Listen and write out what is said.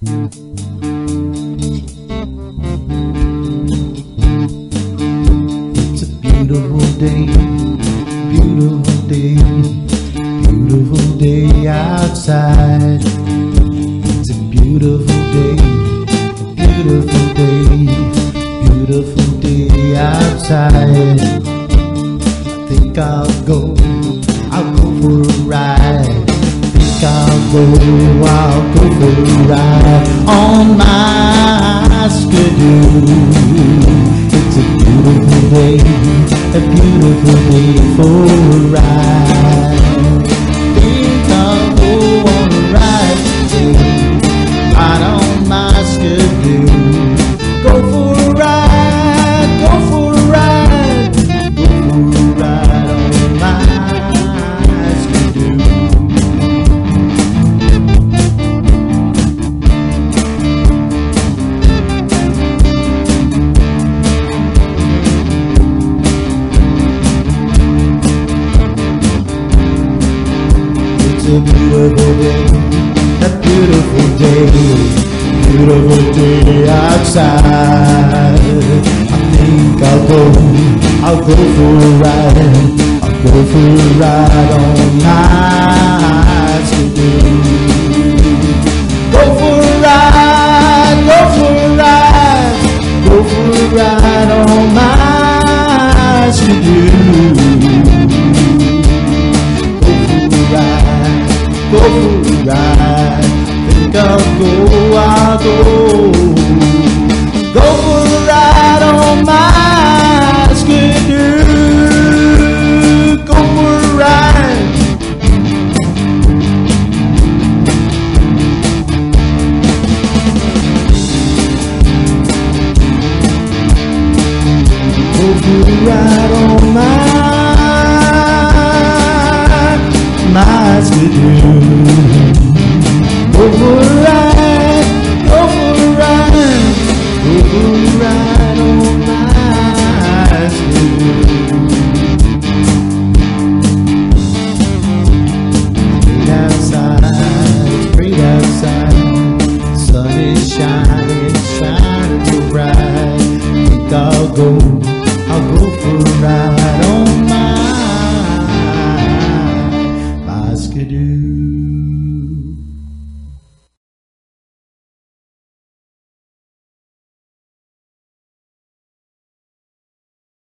It's a beautiful day, beautiful day, beautiful day outside. It's a beautiful day, beautiful day, beautiful day outside. I think I'll go for a ride. I'll go for a ride on my skidoo. It's a beautiful day for a ride. Think I'll go on a ride today, ride on my skidoo. Go for a ride, go for a ride, go for a ride on my skidoo. It's a beautiful day, a beautiful day outside. I think I'll go for a ride, I'll go for a ride on my skidoo. Go for a ride, go for a ride, go for a ride on my skidoo. Go for a ride, think I'll go for a ride on my skidoo. Go for a ride. Go for a ride on my skidoo. Go for a ride, go for a ride, go for a